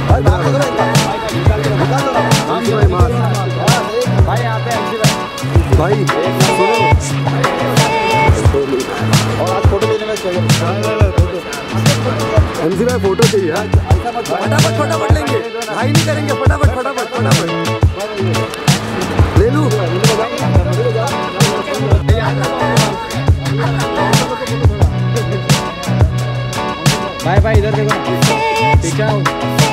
भाई यहाँ पे भाई और आज फोटो लेने में चाहिए। MC भाई फोटो चाहिए यार। फटाफट लेंगे, भाई नहीं करेंगे, फटाफट ले लूं। भाई इधर देखो, पीछे आओ।